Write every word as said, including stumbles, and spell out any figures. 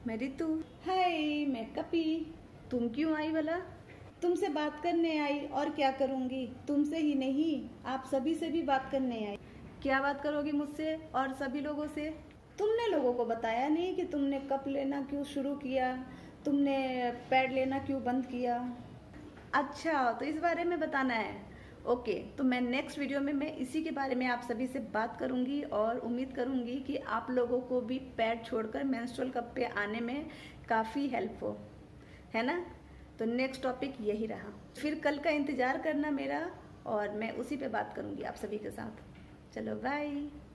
मैं रितु। हाय, मैं कपी। तुम क्यों आई भला? तुमसे बात करने आई, और क्या करूंगी। तुमसे ही नहीं, आप सभी से भी बात करने आई। क्या बात करोगी मुझसे और सभी लोगों से? तुमने लोगों को बताया नहीं कि तुमने कप लेना क्यों शुरू किया, तुमने पैड लेना क्यों बंद किया। अच्छा, तो इस बारे में बताना है। ओके, तो मैं नेक्स्ट वीडियो में मैं इसी के बारे में आप सभी से बात करूंगी और उम्मीद करूंगी कि आप लोगों को भी पैड छोड़कर मेंस्ट्रुअल कप पे आने में काफ़ी हेल्प हो, है ना। तो नेक्स्ट टॉपिक यही रहा। फिर कल का इंतज़ार करना मेरा, और मैं उसी पे बात करूंगी आप सभी के साथ। चलो बाय।